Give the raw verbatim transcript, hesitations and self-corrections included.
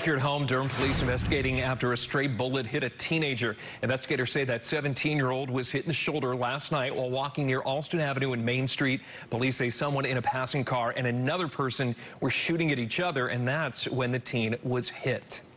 Here at home, Durham police investigating after a stray bullet hit a teenager. Investigators say that seventeen-year-old was hit in the shoulder last night while walking near Alston Avenue and Main Street. Police say someone in a passing car and another person were shooting at each other, and that's when the teen was hit.